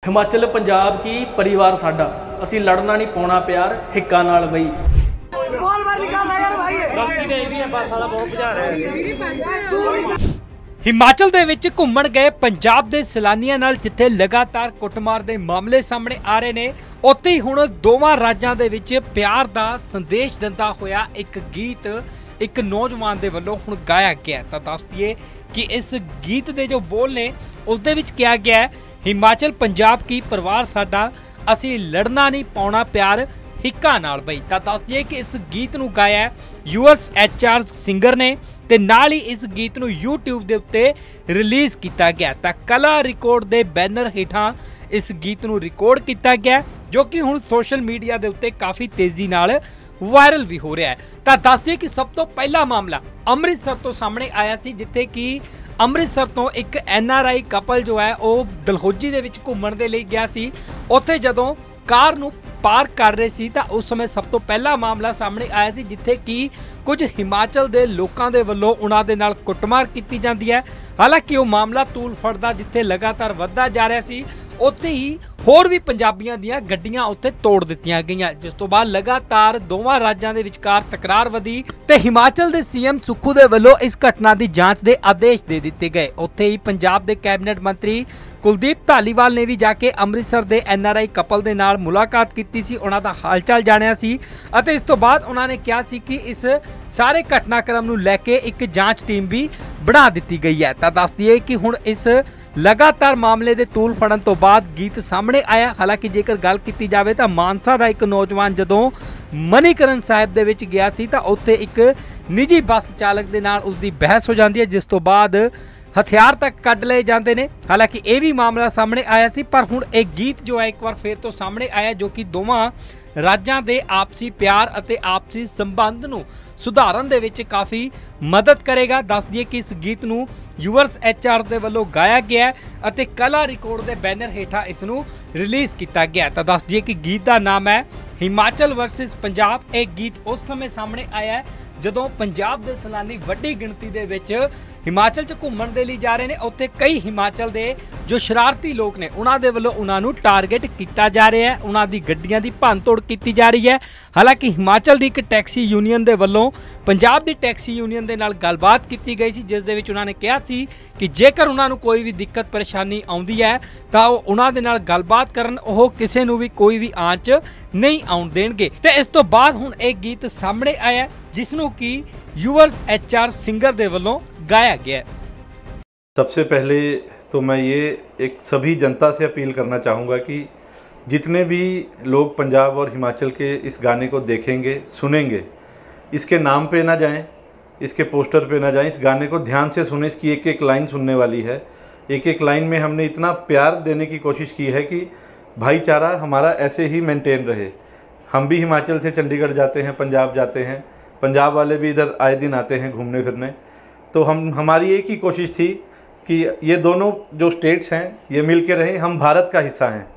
हिमाचल पंजाब की परिवार साडा असी लड़ना नहीं पाउना प्यार हिक्का नाल बई। हिमाचल दे विच घुम्मण गए पंजाब दे सैलानियां नाल जिथे लगातार कुटमार दे मामले सामने आ रहे ने, उत्थे ही हुण दोवां राज्यां दे विच प्यार दा संदेश दिंदा होया एक गीत एक नौजवान दे वल्लों हुण गाया गया। तां दस दईए कि इस गीत दे जो बोल ने उस दे विच कहा गया है, हिमाचल पंजाब की परिवार साडा असी लड़ना नहीं पाउना प्यार हिक्का नाल बई। तां दस दईए कि इस गीत नूं गाया यूएस HR सिंगर ने ते नाल ही इस गीत नूं YouTube दे उत्ते रिलीज़ किया गया। तां कला रिकॉर्ड दे बैनर हेठां इस गीत नूं रिकॉर्ड किया गया जो कि हुण सोशल मीडिया दे उत्ते काफ़ी तेज़ी नाल वायरल भी हो रहा है। तो दस दिए कि सब तो पहला मामला अमृतसर तो सामने आया सी, जिथे कि अमृतसर तो एक NRI कपल जो है वो डलहौजी दे विच घुम्मण दे लई गया सी। उत्थे जदों कार नूं पार्क कर रहे सी तां उस समय सब तो पहला मामला सामने आया सी, जिथे कि कुछ हिमाचल दे लोकां दे वल्लों उन्हां दे नाल कुटमार कीती जांदी है। हालांकि वो मामला तूल फड़दा जिथे लगातार वधदा जा रहा सी, उत्थे ही होर भी पंजाबियां दीयां गड्डियां उत्थे तोड़ दित्तियां गईयां, जिस तो बाद लगातार दोवां राज्यां दे विचकार तकरार वधी ते हिमाचल दे CM सुक्खू दे वल्लों इस घटना दी जांच दे आदेश दे दित्ते गए। उत्थे ही पंजाब दे कैबिनेट मंत्री कुलदीप धालीवाल ने भी जाके अमृतसर दे NRI कपल दे नाल मुलाकात कीती सी, उन्हां दा हाल चाल जाणिया सी अते इस तो बाद उन्हां ने कहा सी कि इस सारे घटनाक्रम नूं लैके एक जांच टीम भी बना दित्ती गई है। तां दस दईए कि हुण इस लगातार मामले दे तूल फड़न तो बाद गीत सामने आया। हालांकि जेकर गल की जाए तो मानसा का एक नौजवान जदों मणिकरण साहिब दे विच गया सी तां उत्थे एक निजी बस चालक दे नाल उसदी बहस हो जाती है, जिस तो बाद हथियार तक कढ लए जाते हैं। हालांकि यह भी मामला सामने आया सी, पर हुण एक गीत जो है एक बार फिर तो सामने आया जो कि दोवां राज्यां दे आपसी प्यार अते आपसी संबंध नूं सुधारन दे विच काफ़ी मदद करेगा। दस दिए कि इस गीत नूं यूएस HR दे वल्लों गाया गया है अते कला रिकॉर्ड दे बैनर हेठां इस नूं रिलीज़ किया गया। तो दस दिए कि गीत का नाम है हिमाचल वर्सेस पंजाब। एक गीत उस समय सामने आया है जदों पंजाब दे सैलानी वड्डी गिणती दे विच हिमाचल च घुम्मण दे लई जा रहे हैं। उत्थे कई हिमाचल दे जो शरारती लोग ने उन्हां दे वल्लों उन्हां नूं टारगेट किया जा रहा है, उन्हां दी गड्डियां दी भंन तोड़ की जा रही है। हालांकि हिमाचल दी एक टैक्सी यूनीयन दे वल्लों पंजाब दी टैक्सी यूनीयन दे नाल गलबात की गई सी, जिस दे विच उन्हां ने कहा सी कि जेकर उन्हां नूं कोई भी दिक्कत परेशानी आउंदी है तां उन्हां दे नाल गलबात करन, ओह किसी नूं भी कोई भी आंच नहीं आउण देणगे। ते इस तो बाद हुण एक गीत सामने आया जिसनों की यूएस HR सिंगर दे वल्लों गाया गया। सबसे पहले तो मैं ये एक सभी जनता से अपील करना चाहूँगा कि जितने भी लोग पंजाब और हिमाचल के इस गाने को देखेंगे सुनेंगे, इसके नाम पे ना जाएं, इसके पोस्टर पे ना जाएं, इस गाने को ध्यान से सुनें। इसकी एक एक लाइन सुनने वाली है। एक एक लाइन में हमने इतना प्यार देने की कोशिश की है कि भाईचारा हमारा ऐसे ही मेंटेन रहे। हम भी हिमाचल से चंडीगढ़ जाते हैं, पंजाब जाते हैं, पंजाब वाले भी इधर आए दिन आते हैं घूमने फिरने। तो हमारी एक ही कोशिश थी कि ये दोनों जो स्टेट्स हैं ये मिल के रहें। हम भारत का हिस्सा हैं,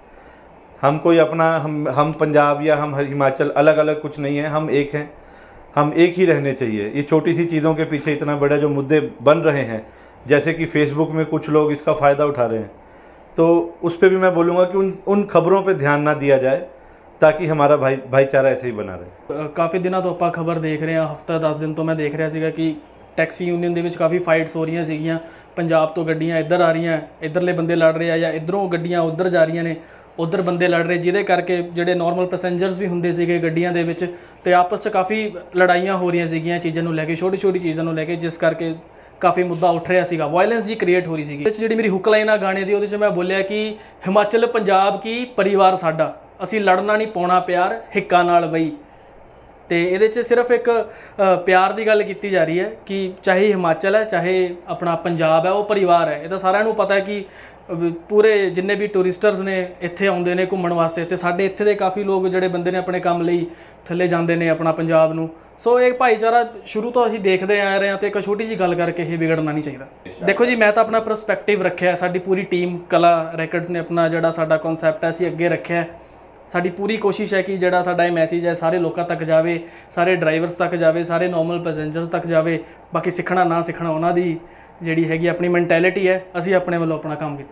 हम कोई अपना हम पंजाब या हम हिमाचल अलग अलग कुछ नहीं है, हम एक हैं, हम एक ही रहने चाहिए। ये छोटी सी चीज़ों के पीछे इतना बड़ा जो मुद्दे बन रहे हैं, जैसे कि फेसबुक में कुछ लोग इसका फ़ायदा उठा रहे हैं, तो उस पर भी मैं बोलूँगा कि उन खबरों पर ध्यान ना दिया जाए ताकि हमारा भाईचारा ऐसे ही बना रहे। काफ़ी दिनों तो आप खबर देख रहे हैं, हफ्ता 10 दिन तो मैं देख रहा सीगा कि टैक्सी यूनीयन दे विच काफ़ी फाइट्स हो रही सीगियां। पंजाब तो गड्डियां इधर आ रही हैं, इधरले बंदे लड़ रहे हैं, या इधरों गड्डियां उधर जा रही ने, उधर बंदे लड़ रहे, जिहदे करके जिहड़े नॉर्मल पैसेंजर्स भी हुंदे सीगे गड्डियां दे विच ते आपस च काफ़ी लड़ाइयां हो रही सीगियां चीज़ों नूं लैके, छोटी छोटी चीज़ों नूं लैके, जिस करके काफ़ी मुद्दा उठ रहा सीगा, वायलेंस जी क्रिएट हो रही सी। जी मेरी हुक लाइन आ गाने दी, उहदे च मैं बोलिया कि हिमाचल पंजाब की परिवार साडा असी लड़ना नहीं पाउना प्यार हिक्का नाल बई। तो ये सिर्फ एक प्यार की गल की जा रही है कि चाहे हिमाचल है चाहे अपना पंजाब है, वो परिवार है। ये तो सारिਆਂ ਨੂੰ पता है कि पूरे जिन्ने भी टूरिस्टर्स ने इत्थे आउंदे ने घुम्मण वास्ते, ते साडे इत्थे दे काफ़ी लोग जिहड़े बंदे ने अपने काम लई थल्ले जांदे ने अपना पंजाब नूं। सो एक भाईचारा शुरू तो असीं देखते आ रहे हैं, तो एक छोटी जी गल करके ये बिगड़ना नहीं चाहिए। देखो जी, मैं तो अपना परसपैक्टिव रखा, साडी पूरी टीम कला रैकॉर्ड्स ने अपना जिहड़ा साडा कॉन्सैप्ट है असीं अगे रखा। साडी पूरी कोशिश है कि जिहड़ा साडा ये मैसेज है सारे लोगों तक जाए, सारे ड्राइवर्स तक जाए, सारे नॉर्मल पैसेंजर्स तक जाए। बाकी सीखना ना सीखना उन्हां दी जिहड़ी हैगी अपनी मैंटैलिटी है, असीं अपने वालों अपना काम कीता।